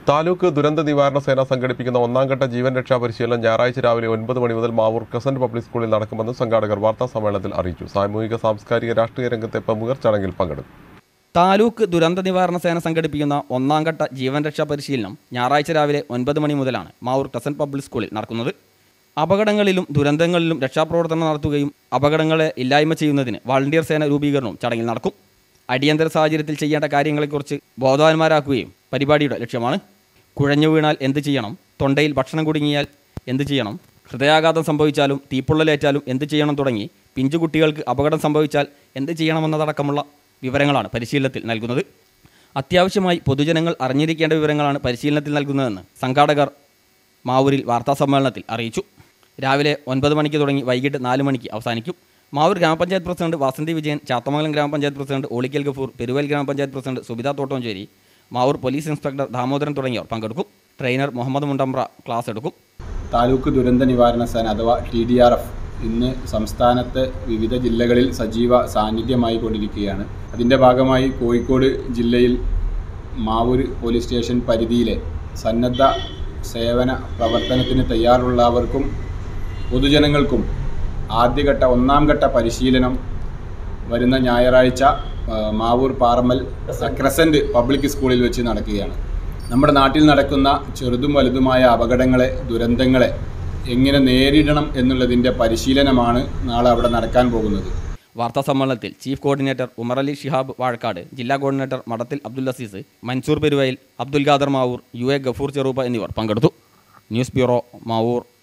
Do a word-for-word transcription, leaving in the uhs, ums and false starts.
താലൂക്ക് ദുരന്ത നിവാരണ സേന സംഘടിപ്പിക്കുന്ന ഒന്നാംഘട്ട ജീവൻ രക്ഷാ പരിശീലനം ഞായറാഴ്ച രാവിലെ ഒൻപത് മണി മുതൽ മാവൂർ ക്രസന്റ് പബ്ലിക് സ്കൂളിൽ നടക്കുമെന്ന് സംഘാടകർ വാർത്താ സമ്മേളനത്തിൽ അറിയിച്ചു. സാമൂഹിക സാംസ്കാരിക രാഷ്ട്രീയ രംഗത്തെ പ്രമുഖർ ചടങ്ങിൽ പങ്കെടുക്കും. താലൂക്ക് ദുരന്ത നിവാരണ സേന സംഘടിപ്പിക്കുന്ന ഒന്നാംഘട്ട ജീവൻ രക്ഷാ പരിശീലനം ഞായറാഴ്ച രാവിലെ ഒൻപത് മണി മുതലാണ് മാവൂർ ക്രസന്റ് പബ്ലിക് സ്കൂളിൽ നടക്കുന്നത്. അപകടങ്ങളിലും ദുരന്തങ്ങളിലും രക്ഷാപ്രവർത്തനം നടത്തുകയും അപകടങ്ങളെ ഇല്ലായ്മ ചെയ്യുന്നതിന് വാളണ്ടിയർ സേന രൂപീകരണവും ചടങ്ങിൽ നടക്കും. അടിയന്തര സാഹചര്യത്തിൽ ചെയ്യേണ്ട കാര്യങ്ങളെക്കുറിച്ച് ബോധവാന്മാരാക്കുകയും പരിപാടിയുടെ ലക്ഷ്യമാണ്. കുഴഞ്ഞു വീണാൽ എന്ത് ചെയ്യണം, തൊണ്ടയിൽ ഭക്ഷണം കുടുങ്ങിയാൽ എന്ത് ചെയ്യണം, ഹൃദയാഘാതം സംഭവിച്ചാലും തീപ്പൊള്ളലേറ്റാലും എന്ത് ചെയ്യണം തുടങ്ങി പിഞ്ചുകുട്ടികൾക്ക് അപകടം സംഭവിച്ചാൽ എന്ത് ചെയ്യണമെന്നതടക്കമുള്ള വിവരങ്ങളാണ് പരിശീലനത്തിൽ നൽകുന്നത്. അത്യാവശ്യമായി പൊതുജനങ്ങൾ അറിഞ്ഞിരിക്കേണ്ട വിവരങ്ങളാണ് പരിശീലനത്തിൽ നൽകുന്നതെന്ന് സംഘാടകർ മാവൂരിൽ വാർത്താസമ്മേളനത്തിൽ അറിയിച്ചു. രാവിലെ ഒൻപത് മണിക്ക് തുടങ്ങി വൈകിട്ട് നാല് മണിക്ക് അവസാനിക്കും. മാവൂർ ഗ്രാമപഞ്ചായത്ത് പ്രസിഡന്റ് വാസന്തി വിജയൻ, ചാത്തമംഗലം ഗ്രാമപഞ്ചായത്ത് പ്രസിഡന്റ് ഓളിക്കൽ Gafoor, Peruval grama panchayat president Subitha Thottoncheri, Mavoor police inspector Damodaran തുടങ്ങിയവർ പങ്കെടുക്കും. ട്രെയിനർ മുഹമ്മദ് മുണ്ടമ്പ്ര ക്ലാസ് എടുക്കും. താലൂക്ക് ദുരന്ത നിവാരണ സേന അഥവാ ടി ഡി ആർ എഫ് ഇന്ന് സംസ്ഥാനത്തെ വിവിധ ജില്ലകളിൽ സജീവ സാന്നിധ്യമായി കൊണ്ടിരിക്കുകയാണ്. അതിൻ്റെ ഭാഗമായി കോഴിക്കോട് ജില്ലയിൽ മാവൂർ പോലീസ് സ്റ്റേഷൻ പരിധിയിലെ സന്നദ്ധ സേവന പ്രവർത്തനത്തിന് തയ്യാറുള്ളവർക്കും പൊതുജനങ്ങൾക്കും ആദ്യഘട്ട ഒന്നാം ഘട്ട പരിശീലനം വരുന്ന ഞായറാഴ്ച മാവൂർ പാറമ്മൽ ക്രസന്റ് പബ്ലിക് സ്കൂളിൽ വെച്ച് നടക്കുകയാണ്. നമ്മുടെ നാട്ടിൽ നടക്കുന്ന ചെറുതും വലുതുമായ അപകടങ്ങളെ, ദുരന്തങ്ങളെ എങ്ങനെ നേരിടണം എന്നുള്ളതിൻ്റെ പരിശീലനമാണ് നാളെ അവിടെ നടക്കാൻ പോകുന്നത്. വാർത്താ സമ്മേളനത്തിൽ ചീഫ് കോർഡിനേറ്റർ ഉമറലി ഷിഹാബ് വാഴക്കാട്, ജില്ലാ coordinator Madathil Abdul Azeez, Mansoor Peruvayil, Abdul Khader Mavoor, U A Gafoor Cheruppa എന്നിവർ പങ്കെടുത്തു. News bureau, Mavoor.